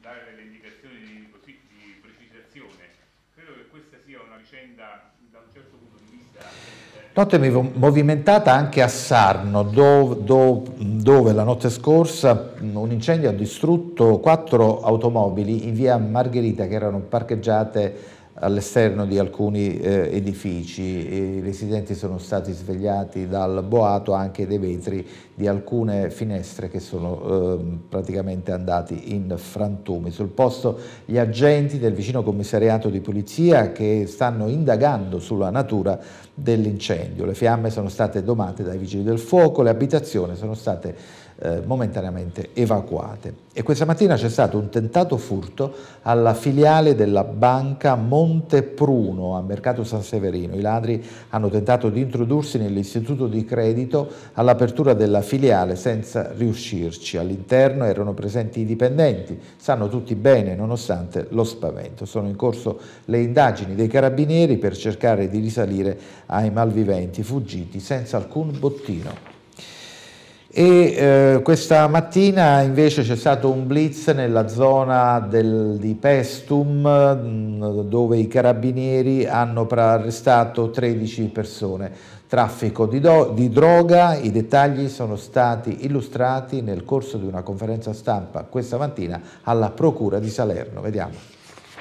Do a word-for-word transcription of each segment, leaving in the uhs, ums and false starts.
dare delle indicazioni di, così, di precisazione. Credo che questa sia una vicenda da un certo punto di vista... Notte movimentata anche a Sarno, dove, dove, dove la notte scorsa un incendio ha distrutto quattro automobili in via Margherita che erano parcheggiate all'esterno di alcuni eh, edifici. I residenti sono stati svegliati dal boato anche dei vetri di alcune finestre che sono eh, praticamente andati in frantumi. Sul posto gli agenti del vicino commissariato di polizia che stanno indagando sulla natura dell'incendio. Le fiamme sono state domate dai vigili del fuoco, le abitazioni sono state eh, momentaneamente evacuate. E questa mattina c'è stato un tentato furto alla filiale della banca Montepruno a Mercato San Severino. I ladri hanno tentato di introdursi nell'istituto di credito all'apertura della filiale senza riuscirci. All'interno erano presenti i dipendenti, stanno tutti bene nonostante lo spavento. Sono in corso le indagini dei carabinieri per cercare di risalire ai malviventi fuggiti senza alcun bottino. E eh, questa mattina invece c'è stato un blitz nella zona del, di Pestum mh, dove i carabinieri hanno arrestato tredici persone. Traffico di, do, di droga, i dettagli sono stati illustrati nel corso di una conferenza stampa questa mattina alla Procura di Salerno. Vediamo.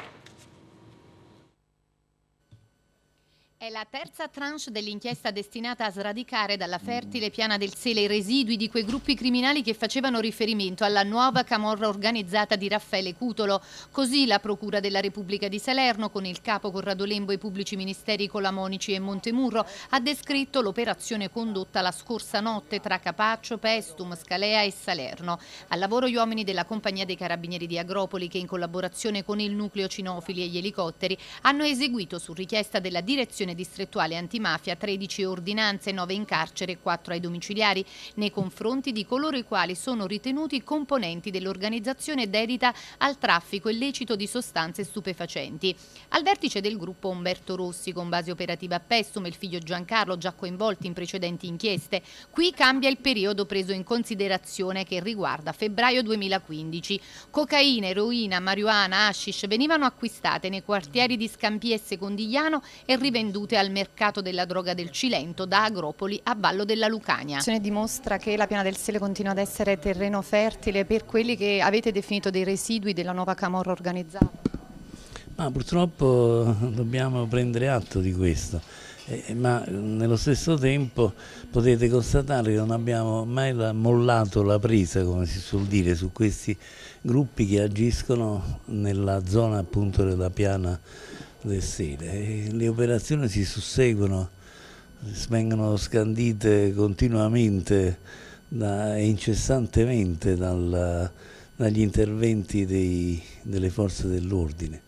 È la terza tranche dell'inchiesta destinata a sradicare dalla fertile piana del Sele i residui di quei gruppi criminali che facevano riferimento alla nuova camorra organizzata di Raffaele Cutolo. Così la Procura della Repubblica di Salerno, con il capo Corrado Lembo e i pubblici ministeri Colamonici e Montemurro, ha descritto l'operazione condotta la scorsa notte tra Capaccio, Pestum, Scalea e Salerno. Al lavoro gli uomini della Compagnia dei Carabinieri di Agropoli che, in collaborazione con il nucleo cinofili e gli elicotteri, hanno eseguito su richiesta della direzione distrettuale antimafia tredici ordinanze, nove in carcere e quattro ai domiciliari nei confronti di coloro i quali sono ritenuti componenti dell'organizzazione dedita al traffico illecito di sostanze stupefacenti. Al vertice del gruppo Umberto Rossi, con base operativa a Pestum, e il figlio Giancarlo, già coinvolti in precedenti inchieste. Qui cambia il periodo preso in considerazione, che riguarda febbraio duemilaquindici. Cocaina, eroina, marijuana, hashish venivano acquistate nei quartieri di Scampia e Secondigliano e rivendute al mercato della droga del Cilento da Agropoli a Vallo della Lucania. La situazione dimostra che la piana del Sele continua ad essere terreno fertile per quelli che avete definito dei residui della nuova camorra organizzata. Ma purtroppo dobbiamo prendere atto di questo, eh, ma nello stesso tempo potete constatare che non abbiamo mai la, mollato la presa, come si suol dire, su questi gruppi che agiscono nella zona appunto della piana del Sele. Le operazioni si susseguono, vengono scandite continuamente da, e incessantemente dal, dagli interventi dei, delle forze dell'ordine.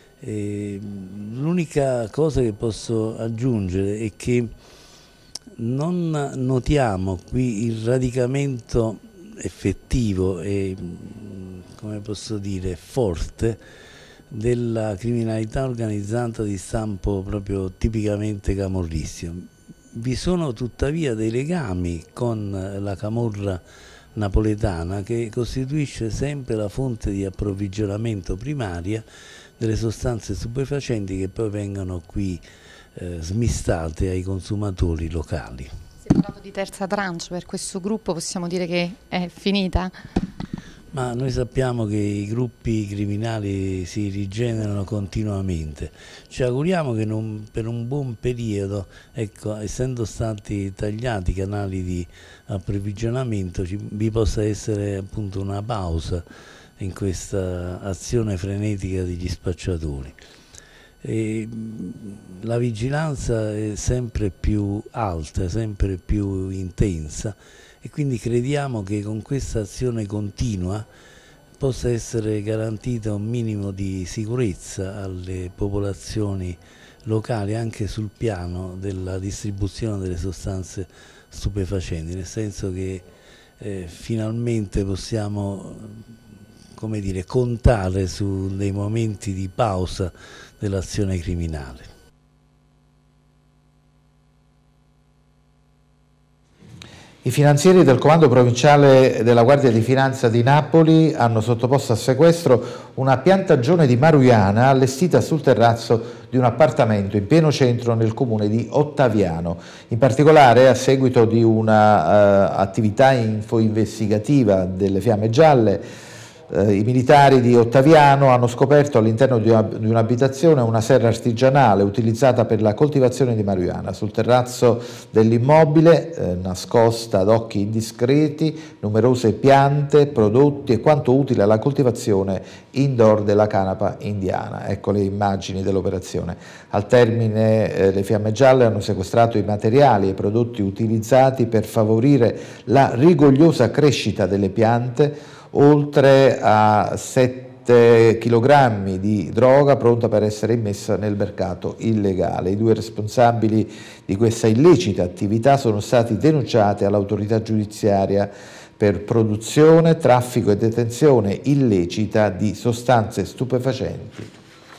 L'unica cosa che posso aggiungere è che non notiamo qui il radicamento effettivo e, come posso dire, forte della criminalità organizzata di stampo proprio tipicamente camorrissimo. Vi sono tuttavia dei legami con la camorra napoletana che costituisce sempre la fonte di approvvigionamento primaria delle sostanze stupefacenti che poi vengono qui eh, smistate ai consumatori locali. Si è parlato di terza tranche per questo gruppo, possiamo dire che è finita? Ma noi sappiamo che i gruppi criminali si rigenerano continuamente. Ci auguriamo che non, per un buon periodo, ecco, essendo stati tagliati i canali di approvvigionamento, ci, vi possa essere appunto una pausa in questa azione frenetica degli spacciatori. E la vigilanza è sempre più alta, sempre più intensa, e quindi crediamo che con questa azione continua possa essere garantita un minimo di sicurezza alle popolazioni locali anche sul piano della distribuzione delle sostanze stupefacenti, nel senso che eh, finalmente possiamo, come dire, contare su dei momenti di pausa dell'azione criminale. I finanzieri del Comando Provinciale della Guardia di Finanza di Napoli hanno sottoposto a sequestro una piantagione di marijuana allestita sul terrazzo di un appartamento in pieno centro nel comune di Ottaviano. In particolare, a seguito di una uh, attività info-investigativa delle Fiamme Gialle, Eh, i militari di Ottaviano hanno scoperto all'interno di, di un'abitazione una serra artigianale utilizzata per la coltivazione di marijuana. Sul terrazzo dell'immobile, eh, nascosta ad occhi indiscreti, numerose piante, prodotti e quanto utile alla coltivazione indoor della canapa indiana. Ecco le immagini dell'operazione. Al termine eh, le Fiamme Gialle hanno sequestrato i materiali e i prodotti utilizzati per favorire la rigogliosa crescita delle piante, oltre a sette chilogrammi di droga pronta per essere immessa nel mercato illegale. I due responsabili di questa illecita attività sono stati denunciati all'autorità giudiziaria per produzione, traffico e detenzione illecita di sostanze stupefacenti.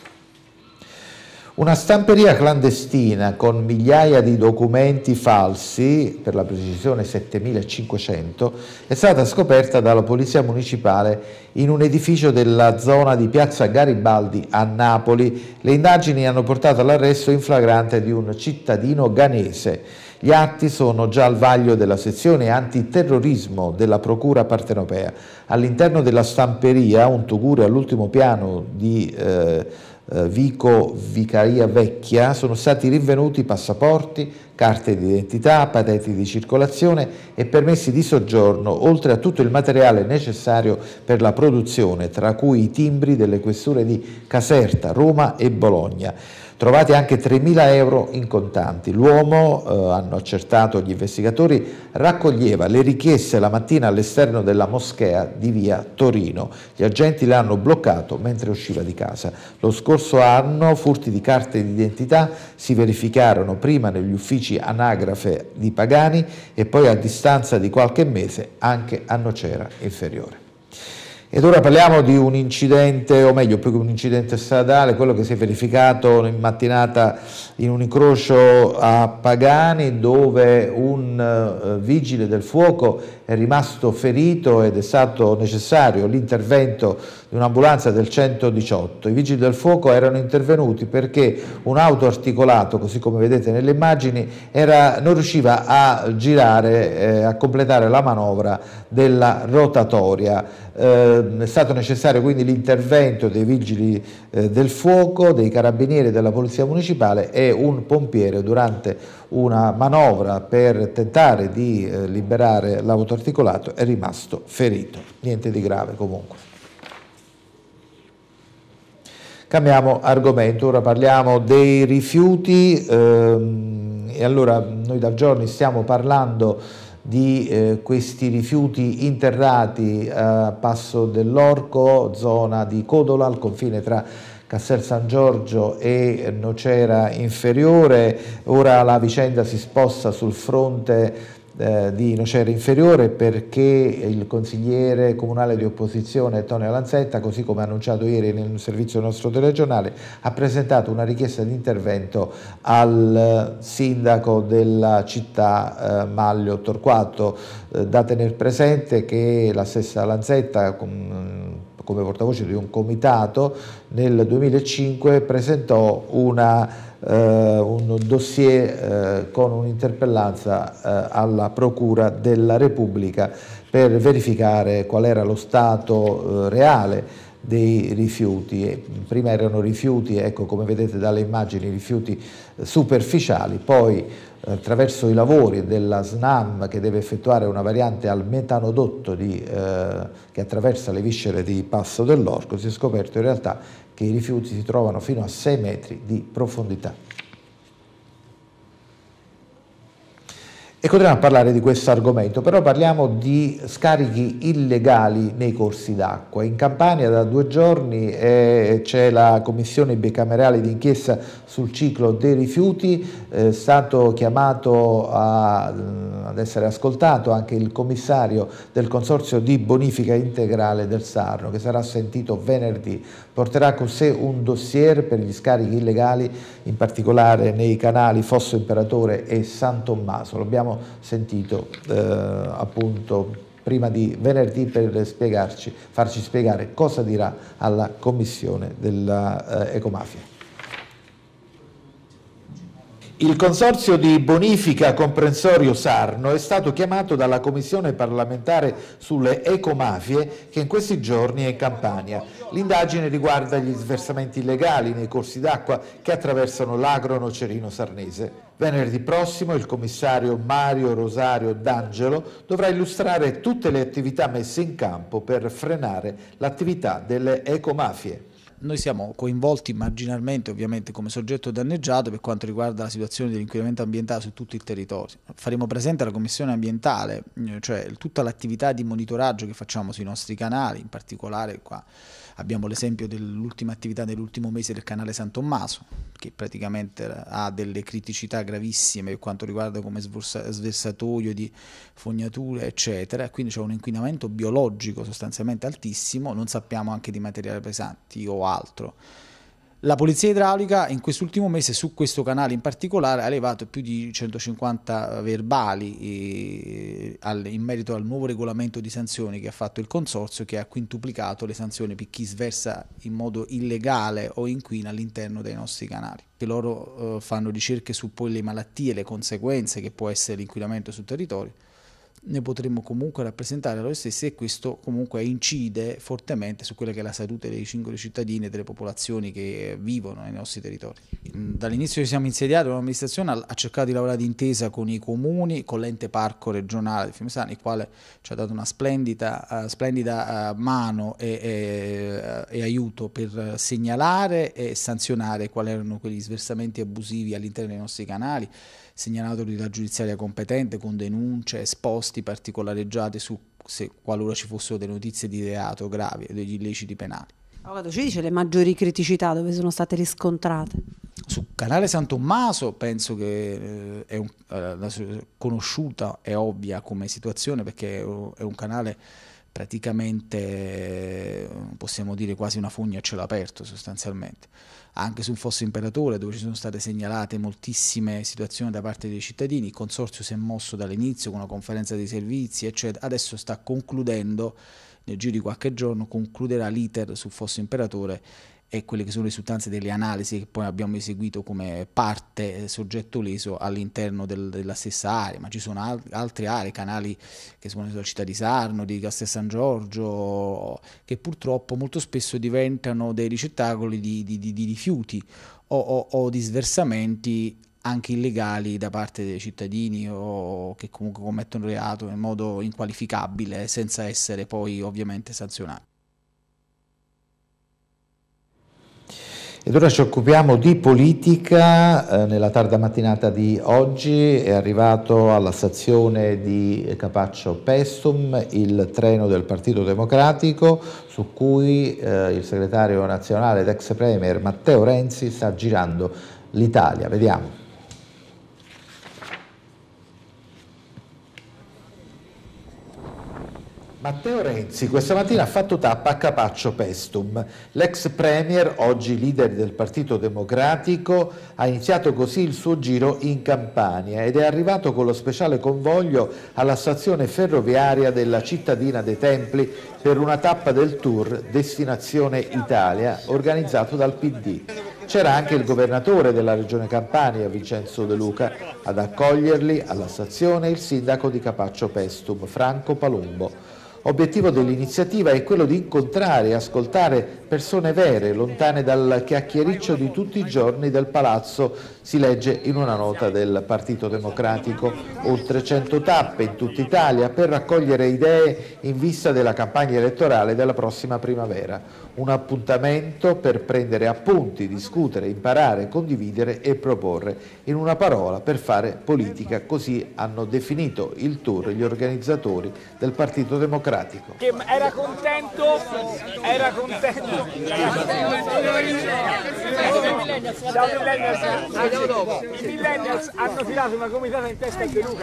Una stamperia clandestina con migliaia di documenti falsi, per la precisione settemilacinquecento, è stata scoperta dalla Polizia Municipale in un edificio della zona di Piazza Garibaldi a Napoli. Le indagini hanno portato all'arresto in flagrante di un cittadino ghanese. Gli atti sono già al vaglio della sezione antiterrorismo della Procura partenopea. All'interno della stamperia, un tugurio all'ultimo piano di eh, Vico Vicaria Vecchia, sono stati rinvenuti passaporti, carte d'identità, patenti di circolazione e permessi di soggiorno, oltre a tutto il materiale necessario per la produzione, tra cui i timbri delle questure di Caserta, Roma e Bologna. Trovati anche tremila euro in contanti. L'uomo, eh, hanno accertato gli investigatori, raccoglieva le richieste la mattina all'esterno della moschea di via Torino. Gli agenti l'hanno bloccato mentre usciva di casa. Lo scorso anno furti di carte d'identità si verificarono prima negli uffici anagrafe di Pagani e poi a distanza di qualche mese anche a Nocera Inferiore. Ed ora parliamo di un incidente, o meglio più che un incidente stradale, quello che si è verificato in mattinata in un incrocio a Pagani, dove un uh, vigile del fuoco è rimasto ferito ed è stato necessario l'intervento di un'ambulanza del centodiciotto. I vigili del fuoco erano intervenuti perché un auto articolato, così come vedete nelle immagini, era, non riusciva a girare, eh, a completare la manovra della rotatoria. Eh, è stato necessario quindi l'intervento dei vigili eh, del fuoco, dei carabinieri della polizia municipale, e un pompiere durante una manovra per tentare di eh, liberare l'auto articolato è rimasto ferito. Niente di grave comunque. Cambiamo argomento, ora parliamo dei rifiuti ehm, e allora noi da giorni stiamo parlando di eh, questi rifiuti interrati a Passo dell'Orco, zona di Codola, al confine tra Castel San Giorgio e Nocera Inferiore. Ora la vicenda si sposta sul fronte eh, di Nocera Inferiore, perché il consigliere comunale di opposizione Tonio Lanzetta, così come annunciato ieri nel servizio nostro telegiornale, ha presentato una richiesta di intervento al sindaco della città eh, Maglio Torquato. Eh, da tenere presente che la stessa Lanzetta, com, come portavoce di un comitato, nel duemilacinque presentò una Uh, un dossier uh, con un'interpellanza uh, alla Procura della Repubblica per verificare qual era lo stato uh, reale dei rifiuti. E prima erano rifiuti, ecco, come vedete dalle immagini, rifiuti uh, superficiali, poi uh, attraverso i lavori della SNAM, che deve effettuare una variante al metanodotto di, uh, che attraversa le viscere di Passo dell'Orco, si è scoperto in realtà che i rifiuti si trovano fino a sei metri di profondità. E continuiamo a parlare di questo argomento, però parliamo di scarichi illegali nei corsi d'acqua. In Campania da due giorni eh, c'è la commissione bicamerale d'inchiesta sul ciclo dei rifiuti, è eh, stato chiamato a, ad essere ascoltato anche il commissario del Consorzio di Bonifica Integrale del Sarno, che sarà sentito venerdì. Porterà con sé un dossier per gli scarichi illegali, in particolare nei canali Fosso Imperatore e San Tommaso. Lo abbiamo abbiamo sentito eh, appunto prima di venerdì per spiegarci, farci spiegare cosa dirà alla commissione della eh, ecomafia. Il consorzio di bonifica comprensorio Sarno è stato chiamato dalla commissione parlamentare sulle ecomafie che in questi giorni è in Campania. L'indagine riguarda gli sversamenti illegali nei corsi d'acqua che attraversano l'agro nocerino sarnese. Venerdì prossimo il commissario Mario Rosario D'Angelo dovrà illustrare tutte le attività messe in campo per frenare l'attività delle ecomafie. Noi siamo coinvolti marginalmente ovviamente come soggetto danneggiato per quanto riguarda la situazione dell'inquinamento ambientale su tutto il territorio. Faremo presente alla Commissione ambientale, cioè tutta l'attività di monitoraggio che facciamo sui nostri canali, in particolare qua abbiamo l'esempio dell'ultima attività dell'ultimo mese del canale San Tommaso, che praticamente ha delle criticità gravissime per quanto riguarda come sversatoio di fognature eccetera, quindi c'è un inquinamento biologico sostanzialmente altissimo, non sappiamo anche di materiali pesanti o altro. La polizia idraulica in quest'ultimo mese su questo canale in particolare ha elevato più di centocinquanta verbali eh, al, in merito al nuovo regolamento di sanzioni che ha fatto il consorzio, che ha quintuplicato le sanzioni per chi sversa in modo illegale o inquina all'interno dei nostri canali. Che loro eh, fanno ricerche su poi le malattie, le conseguenze che può essere l'inquinamento sul territorio. Ne potremmo comunque rappresentare loro stessi e questo comunque incide fortemente su quella che è la salute dei singoli cittadini e delle popolazioni che vivono nei nostri territori. Dall'inizio che siamo insediati l'amministrazione ha cercato di lavorare d'intesa con i comuni, con l'ente parco regionale di Fiumicino, il quale ci ha dato una splendida, uh, splendida uh, mano e, e, e aiuto per segnalare e sanzionare quali erano quegli sversamenti abusivi all'interno dei nostri canali, segnalatoli la giudiziaria competente con denunce, esposti particolareggiate su se qualora ci fossero delle notizie di reato gravi e degli illeciti penali. Avvocato, ci dice le maggiori criticità dove sono state riscontrate? Sul canale San Tommaso penso che eh, è un, eh, conosciuta e ovvia come situazione, perché è un canale praticamente, possiamo dire, quasi una fogna a cielo aperto sostanzialmente. Anche sul Fosso Imperatore, dove ci sono state segnalate moltissime situazioni da parte dei cittadini, il consorzio si è mosso dall'inizio con una conferenza dei servizi eccetera, adesso sta concludendo, nel giro di qualche giorno concluderà l'iter sul Fosso Imperatore e quelle che sono le risultanze delle analisi che poi abbiamo eseguito come parte soggetto leso all'interno del, della stessa area, ma ci sono al, altre aree, canali che sono nella città di Sarno, di Castel San Giorgio, che purtroppo molto spesso diventano dei ricettacoli di, di, di, di rifiuti o, o, o di sversamenti anche illegali da parte dei cittadini o che comunque commettono reato in modo inqualificabile senza essere poi ovviamente sanzionati. Ed ora ci occupiamo di politica. Eh, nella tarda mattinata di oggi è arrivato alla stazione di Capaccio Paestum il treno del Partito Democratico su cui eh, il segretario nazionale ed ex premier Matteo Renzi sta girando l'Italia. Vediamo. Matteo Renzi questa mattina ha fatto tappa a Capaccio Paestum. L'ex premier, oggi leader del Partito Democratico, ha iniziato così il suo giro in Campania ed è arrivato con lo speciale convoglio alla stazione ferroviaria della cittadina dei Templi per una tappa del tour Destinazione Italia organizzato dal P D. C'era anche il governatore della regione Campania, Vincenzo De Luca, ad accoglierli alla stazione il sindaco di Capaccio Paestum, Franco Palumbo. Obiettivo dell'iniziativa è quello di incontrare e ascoltare persone vere, lontane dal chiacchiericcio di tutti i giorni del palazzo, si legge in una nota del Partito Democratico. Oltre cento tappe in tutta Italia per raccogliere idee in vista della campagna elettorale della prossima primavera. Un appuntamento per prendere appunti, discutere, imparare, condividere e proporre. In una parola, per fare politica, così hanno definito il tour gli organizzatori del Partito Democratico. Che era contento, era contento. Ciao millennials. I millennials hanno filato una comitata in testa a De Luca.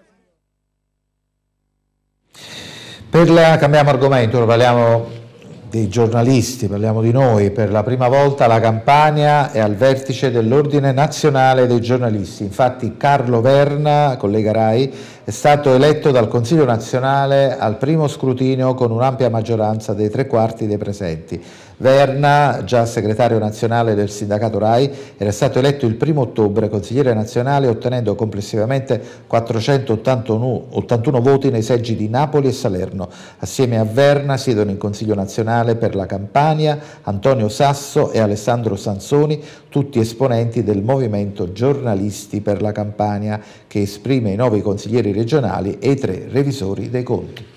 Per la, cambiamo argomento, parliamo dei giornalisti, parliamo di noi. Per la prima volta la Campania è al vertice dell'Ordine Nazionale dei Giornalisti. Infatti Carlo Verna, collega Rai, è stato eletto dal Consiglio Nazionale al primo scrutinio con un'ampia maggioranza dei tre quarti dei presenti. Verna, già segretario nazionale del sindacato Rai, era stato eletto il primo ottobre consigliere nazionale, ottenendo complessivamente quattrocentottantuno voti nei seggi di Napoli e Salerno. Assieme a Verna siedono in Consiglio nazionale per la Campania Antonio Sasso e Alessandro Sansoni, tutti esponenti del Movimento Giornalisti per la Campania, che esprime i nove consiglieri regionali e i tre revisori dei conti.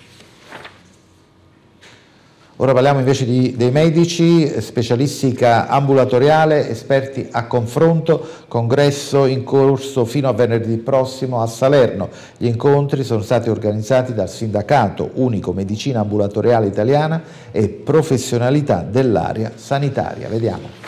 Ora parliamo invece di, dei medici, specialistica ambulatoriale, esperti a confronto, congresso in corso fino a venerdì prossimo a Salerno. Gli incontri sono stati organizzati dal Sindacato Unico Medicina Ambulatoriale Italiana e Professionalità dell'area sanitaria. Vediamo.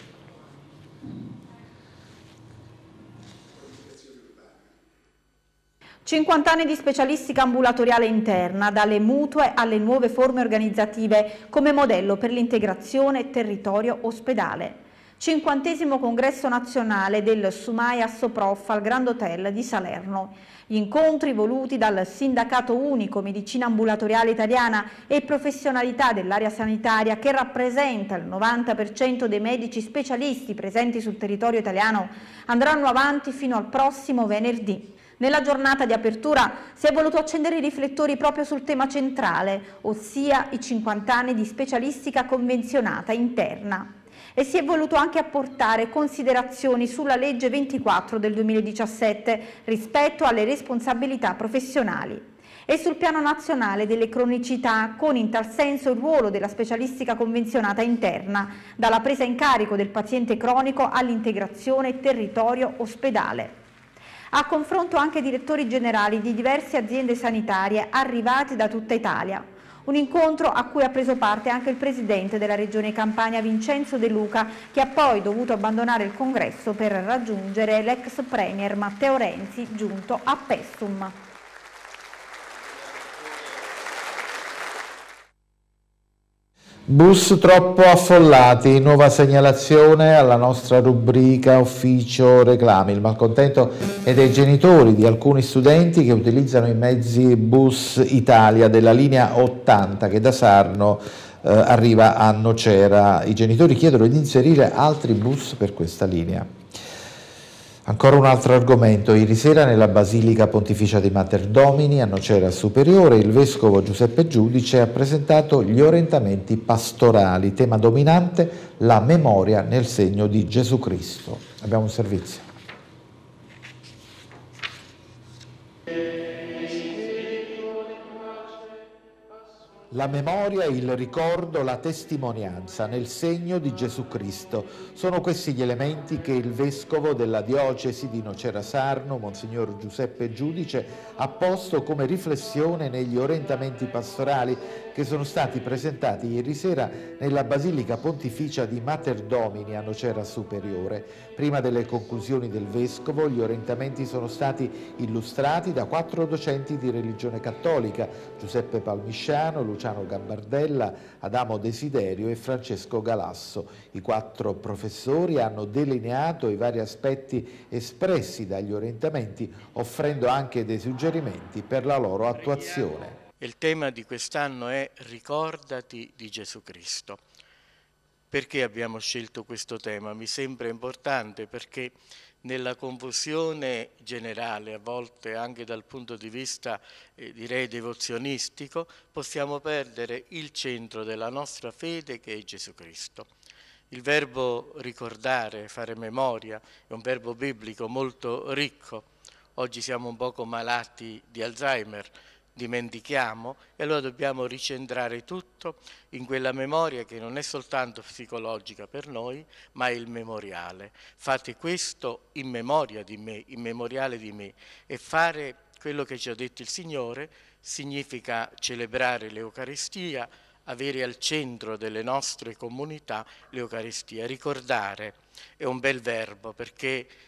cinquanta anni di specialistica ambulatoriale interna, dalle mutue alle nuove forme organizzative come modello per l'integrazione territorio-ospedale. cinquantesimo congresso nazionale del Sumai Assoprof al Grand Hotel di Salerno. Gli incontri voluti dal Sindacato Unico Medicina Ambulatoriale Italiana e Professionalità dell'area sanitaria, che rappresenta il novanta per cento dei medici specialisti presenti sul territorio italiano, andranno avanti fino al prossimo venerdì. Nella giornata di apertura si è voluto accendere i riflettori proprio sul tema centrale, ossia i cinquanta anni di specialistica convenzionata interna. E si è voluto anche apportare considerazioni sulla legge ventiquattro del duemiladiciassette rispetto alle responsabilità professionali e sul piano nazionale delle cronicità, con in tal senso il ruolo della specialistica convenzionata interna, dalla presa in carico del paziente cronico all'integrazione territorio-ospedale. A confronto anche direttori generali di diverse aziende sanitarie arrivati da tutta Italia. Un incontro a cui ha preso parte anche il presidente della Regione Campania Vincenzo De Luca, che ha poi dovuto abbandonare il congresso per raggiungere l'ex premier Matteo Renzi, giunto a Pestum. Bus troppo affollati, nuova segnalazione alla nostra rubrica Ufficio Reclami. Il malcontento è dei genitori di alcuni studenti che utilizzano i mezzi Bus Italia della linea ottanta che da Sarno eh, arriva a Nocera. I genitori chiedono di inserire altri bus per questa linea. Ancora un altro argomento. Ieri sera nella Basilica Pontificia di Mater Domini a Nocera Superiore il Vescovo Giuseppe Giudice ha presentato gli orientamenti pastorali, tema dominante la memoria nel segno di Gesù Cristo. Abbiamo un servizio. La memoria, il ricordo, la testimonianza nel segno di Gesù Cristo. Sono questi gli elementi che il Vescovo della Diocesi di Nocera Sarno, Monsignor Giuseppe Giudice, ha posto come riflessione negli orientamenti pastorali che sono stati presentati ieri sera nella Basilica Pontificia di Mater Domini a Nocera Superiore. Prima delle conclusioni del Vescovo, gli orientamenti sono stati illustrati da quattro docenti di religione cattolica, Giuseppe Palmisciano, Luciano Gambardella, Adamo Desiderio e Francesco Galasso. I quattro professori hanno delineato i vari aspetti espressi dagli orientamenti, offrendo anche dei suggerimenti per la loro attuazione. Il tema di quest'anno è Ricordati di Gesù Cristo. Perché abbiamo scelto questo tema? Mi sembra importante perché nella confusione generale, a volte anche dal punto di vista eh, direi devozionistico, possiamo perdere il centro della nostra fede, che è Gesù Cristo. Il verbo ricordare, fare memoria, è un verbo biblico molto ricco. Oggi siamo un poco malati di Alzheimer, dimentichiamo, e allora dobbiamo ricentrare tutto in quella memoria che non è soltanto psicologica per noi, ma è il memoriale. Fate questo in memoria di me, in memoriale di me, e fare quello che ci ha detto il Signore significa celebrare l'Eucaristia, avere al centro delle nostre comunità l'Eucaristia. Ricordare è un bel verbo perché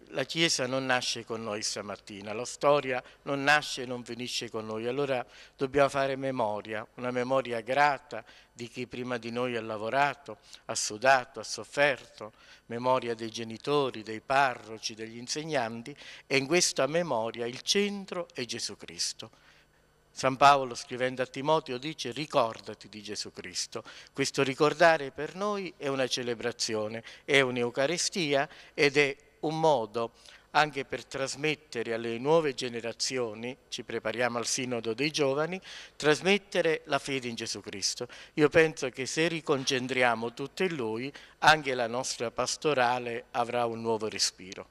la Chiesa non nasce con noi stamattina, la storia non nasce e non finisce con noi, allora dobbiamo fare memoria, una memoria grata di chi prima di noi ha lavorato, ha sudato, ha sofferto, memoria dei genitori, dei parroci, degli insegnanti, e in questa memoria il centro è Gesù Cristo. San Paolo, scrivendo a Timoteo, dice: ricordati di Gesù Cristo. Questo ricordare per noi è una celebrazione, è un'Eucaristia ed è un modo anche per trasmettere alle nuove generazioni, ci prepariamo al Sinodo dei Giovani, trasmettere la fede in Gesù Cristo. Io penso che se riconcentriamo tutto in Lui, anche la nostra pastorale avrà un nuovo respiro.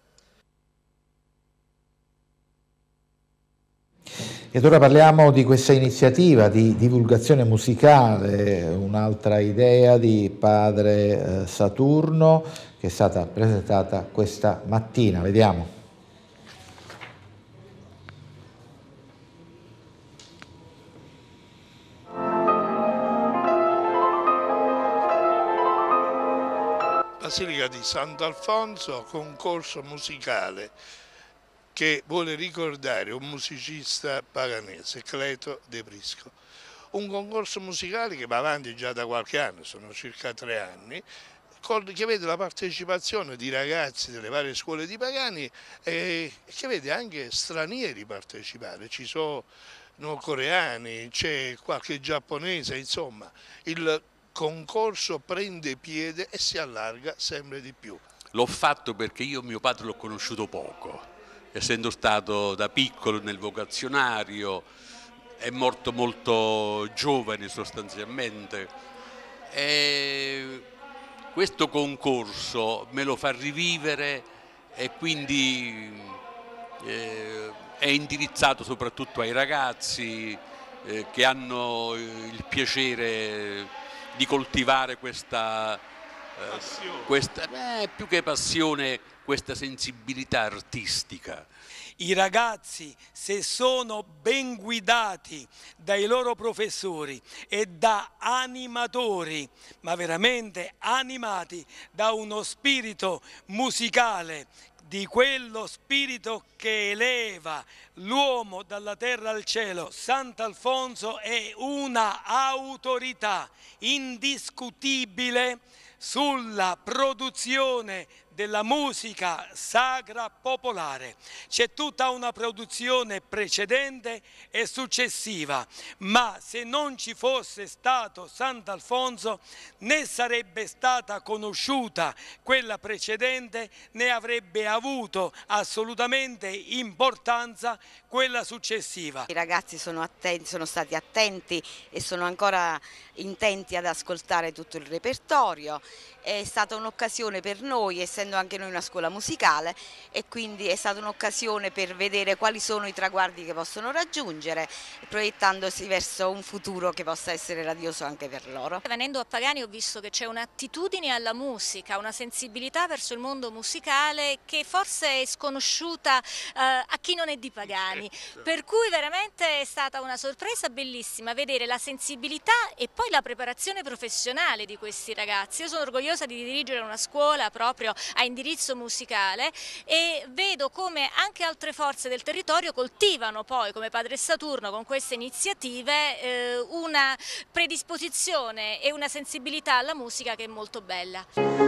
Ed ora parliamo di questa iniziativa di divulgazione musicale, un'altra idea di padre Saturno che è stata presentata questa mattina. Vediamo. Basilica di Sant'Alfonso, concorso musicale che vuole ricordare un musicista paganese, Cleto De Prisco. Un concorso musicale che va avanti già da qualche anno, sono circa tre anni, che vede la partecipazione di ragazzi delle varie scuole di Pagani e che vede anche stranieri partecipare, ci sono coreani, c'è qualche giapponese, insomma il concorso prende piede e si allarga sempre di più. L'ho fatto perché io mio padre l'ho conosciuto poco, essendo stato da piccolo nel vocazionario, è morto molto giovane sostanzialmente, e questo concorso me lo fa rivivere e quindi eh, è indirizzato soprattutto ai ragazzi eh, che hanno il piacere di coltivare questa, eh, questa eh, più che passione, questa sensibilità artistica. I ragazzi, se sono ben guidati dai loro professori e da animatori, ma veramente animati da uno spirito musicale, di quello spirito che eleva l'uomo dalla terra al cielo, Sant'Alfonso è una autorità indiscutibile sulla produzione della musica sacra popolare. C'è tutta una produzione precedente e successiva, ma se non ci fosse stato Sant'Alfonso né sarebbe stata conosciuta quella precedente né avrebbe avuto assolutamente importanza quella successiva. I ragazzi sono, attenti, sono stati attenti e sono ancora intenti ad ascoltare tutto il repertorio. È stata un'occasione per noi, essendo anche noi una scuola musicale, e quindi è stata un'occasione per vedere quali sono i traguardi che possono raggiungere, proiettandosi verso un futuro che possa essere radioso anche per loro. Venendo a Pagani ho visto che c'è un'attitudine alla musica, una sensibilità verso il mondo musicale che forse è sconosciuta eh, a chi non è di Pagani, per cui veramente è stata una sorpresa bellissima vedere la sensibilità e poi la preparazione professionale di questi ragazzi. Io sono orgogliosa di dirigere una scuola proprio a indirizzo musicale e vedo come anche altre forze del territorio coltivano poi, come Padre Saturno, con queste iniziative eh, una predisposizione e una sensibilità alla musica che è molto bella.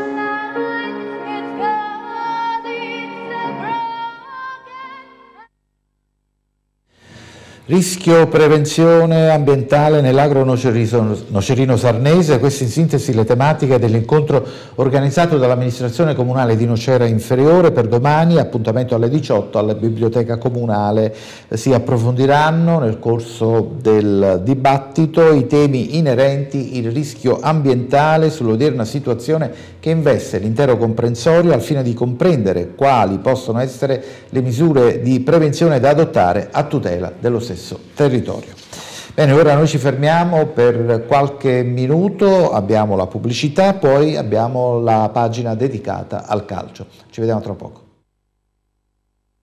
Rischio prevenzione ambientale nell'agro nocerino sarnese, queste in sintesi le tematiche dell'incontro organizzato dall'amministrazione comunale di Nocera Inferiore per domani, appuntamento alle diciotto alla biblioteca comunale. Si approfondiranno nel corso del dibattito i temi inerenti al rischio ambientale sull'odierna situazione che investe l'intero comprensorio al fine di comprendere quali possono essere le misure di prevenzione da adottare a tutela dello stesso territorio. Bene, ora noi ci fermiamo per qualche minuto, abbiamo la pubblicità, poi abbiamo la pagina dedicata al calcio. Ci vediamo tra poco.